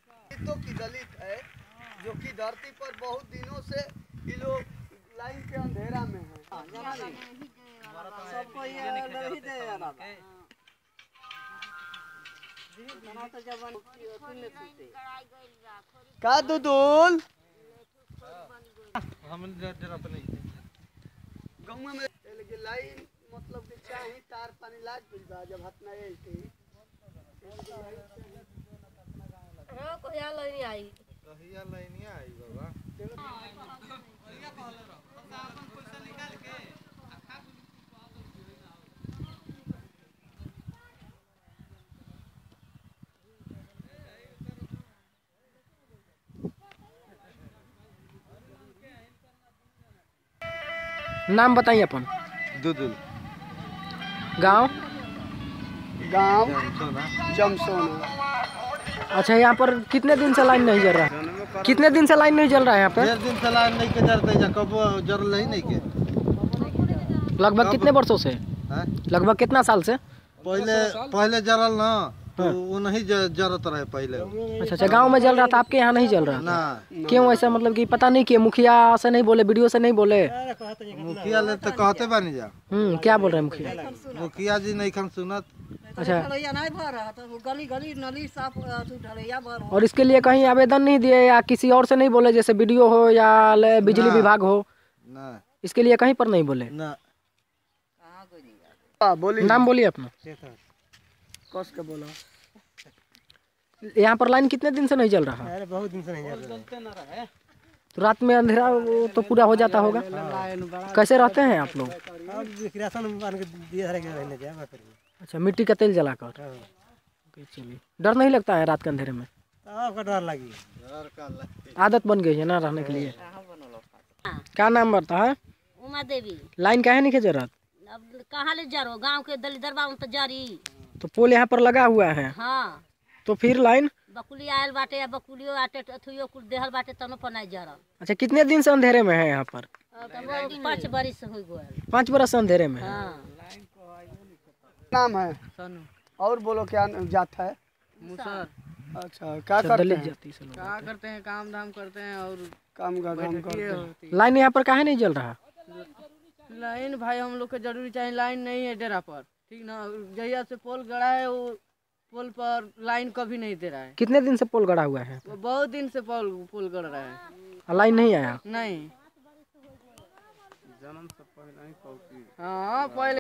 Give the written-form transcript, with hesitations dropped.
दलितों की दलित है जो कि धरती पर बहुत दिनों से ये लोग लाइन के अंधेरा में है। सबको का दुदुल गाँव में लाइन मतलब कि चाही तार पानी लाग गइल बा जब हाथ ना आइल थी हां कहिया लाइन आई बाबा अपन पैसा निकाल के नाम बताइए अपन। दुदुल। गांव जमसोना। अच्छा, यहाँ पर कितने दिन से लाइन नहीं जल रहा है? कितने दिन से लाइन नहीं जल रहा है यहाँ पे? 1.5 दिन से लाइन नहीं के जलते कबो जल नहीं के। लगभग कितने वर्षों से? लगभग कितना साल से? पहले जरल ना तो वो नहीं जरत रहे पहले। अच्छा, गांव में जल रहा था, आपके यहाँ नहीं जल रहा ना। क्यों ऐसा? मतलब कि पता नहीं कि मुखिया से नहीं बोले, वीडियो से नहीं बोले? मुखिया ले तो कहते बानी जा। क्या बोल रहे हैं मुखिया? मुखिया जी नहीं खन सुनत। अच्छा, और इसके लिए कहीं आवेदन नहीं दिए या किसी और से नहीं बोले, जैसे वीडियो हो या बिजली विभाग हो? ना, इसके लिए कहीं पर नहीं बोले ना। नाम बोलिए अपना। कस के बोला। यहाँ पर लाइन कितने दिन से नहीं जल रहा? अरे बहुत दिन से नहीं जल रहा। तो रात में अंधेरा तो पूरा हो जाता होगा। कैसे रहते हैं आप लोग? अच्छा, मिट्टी का तेल जलाकर। चलिए, डर नहीं लगता है रात के अंधेरे में? डर लगी। आदत बन गई है ना रहने के लिए। क्या नाम बढ़ता है? उमा देवी। लाइन काहे नहीं के जरूरत? अब कहाँ ले जा रहो? गांव के दलित दरबार में तो जारी। तो पोल यहाँ पर लगा हुआ है। हाँ, तो फिर लाइन बकुली आयल बाटे या बकुलियो आटे अथुयो कुल देहल बाटे तनो पर नहीं जा रहा। अच्छा, कितने दिन से अंधेरे में है यहाँ पर? 5 बरिस हो गए। 5 बरस से अंधेरे में है। हाँ। नाम है सनु। और बोलो क्या जात है? मुसर। अच्छा, क्या करते हैं? क्या करते हैं? काम धाम करते हैं और काम करते हैं। लाइन यहाँ पर काहे नहीं जल रहा? लाइन भाई हम लोग को जरूरी चाहिए, लाइन नहीं है डेरा पर, ठीक ना। जहिया से पोल गड़ा है वो पोल पर लाइन कभी नहीं दे रहा है। कितने दिन से पोल गड़ा हुआ है? बहुत दिन से पोल गड़ रहा है। लाइन नहीं आया? नहीं। हाँ, पहले